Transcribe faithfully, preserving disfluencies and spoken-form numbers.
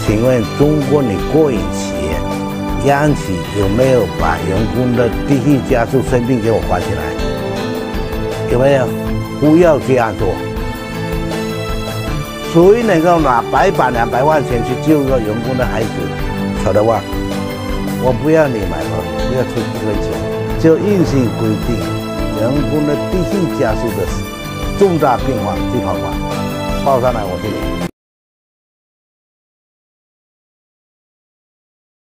请问中国你国营企业央企有没有把员工的地续加速生病给我还起来？有没有？不要这样做。所以能够拿百把两百万钱去救一个员工的孩子，晓得吧？我不要你买了，不要出这个钱，就硬性规定员工的地续加速的重大病患最好还，报上来我给你。